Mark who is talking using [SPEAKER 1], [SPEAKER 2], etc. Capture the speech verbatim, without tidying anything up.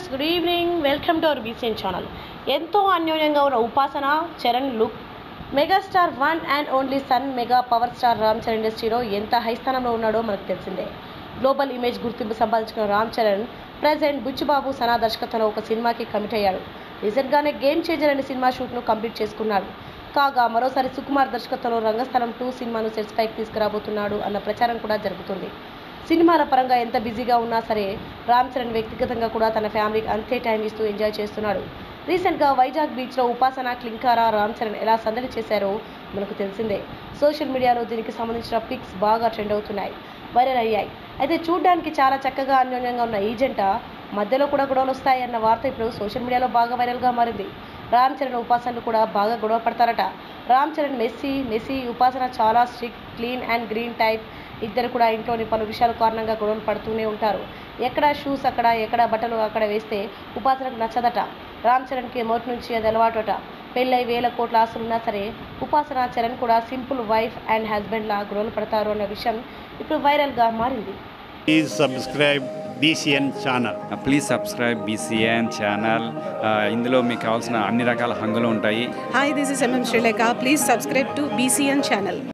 [SPEAKER 1] Good evening. Welcome to our BCN channel. ఎంతో అన్యోన్యంగా ఉన్న Upasana Charan look megastar one and only son mega power star Ram Charan ఇండస్ట్రీలో ఎంత high స్థానంలో ఉన్నాడో మనకు తెలిసిందే. గ్లోబల్ ఇమేజ్ గుర్తింపు సంపాదించుకున్న రామ్ చరణ్ ప్రజెంట్ బుచ్చిబాబు సనా దర్శకత్వంలో ఒక సినిమాకి కమిట్ అయ్యాడు. రీసెంట్గానే గేమ్ చేంజర్ అనే సినిమా షూట్ను కంప్లీట్ చేసుకున్నాడు. కాగా మరోసారి సుకుమార్ దర్శకత్వంలో రంగస్థలం టూ సినిమాను సెట్స్ పైకి తీసుకురాబోతున్నాడు అన్న ప్రచారం కూడా జరుగుతుంది. సినిమాల పరంగా ఎంత బిజీగా ఉన్నా సరే రామ్ చరణ్ వ్యక్తిగతంగా కూడా తన ఫ్యామిలీకి అంతే టైం ఇస్తూ ఎంజాయ్ చేస్తున్నాడు. రీసెంట్గా వైజాగ్ బీచ్లో ఉపాసన క్లింకారా రామ్ చరణ్ ఎలా సందడి చేశారో మనకు తెలిసిందే. సోషల్ మీడియాలో దీనికి సంబంధించిన పిక్స్ బాగా ట్రెండ్ అవుతున్నాయి, వైరల్ అయ్యాయి. అయితే చూడ్డానికి చాలా చక్కగా అన్యోన్యంగా ఉన్న ఈ జంట మధ్యలో కూడా గొడవలు వస్తాయి అన్న వార్త ఇప్పుడు సోషల్ మీడియాలో బాగా వైరల్గా మారింది. రామ్ చరణ్ ఉపాసనలు కూడా బాగా గొడవ పడతారట. రామ్ చరణ్ మెస్సీ మెస్సీ ఉపాసన చాలా strict, clean and green type. ఇద్దరు కూడా ఇంట్లోని పలు విషయాల కారణంగా గొడవలు పడుతూనే ఉంటారు. ఎక్కడ షూస్ అక్కడ, ఎక్కడ బట్టలు అక్కడ వేస్తే ఉపాసనకు నచ్చదట. రామ్ చరణ్కి మొదటి నుంచి అది అలవాటు అట. పెళ్ళై వేల కోట్ల ఆస్తులున్నా సరే ఉపాసన చరణ్ కూడా సింపుల్ వైఫ్ అండ్ హస్బెండ్ లా గొడవలు పడతారు అన్న విషయం ఇప్పుడు వైరల్గా మారింది.
[SPEAKER 2] Please subscribe B C N channel.
[SPEAKER 3] Please subscribe BCN channel. ఇందులో మీకు కావాల్సిన అన్ని రకాల హంగులు ఉంటాయి.
[SPEAKER 4] Hi, this is M M Sri Lanka. Please subscribe to B C N channel.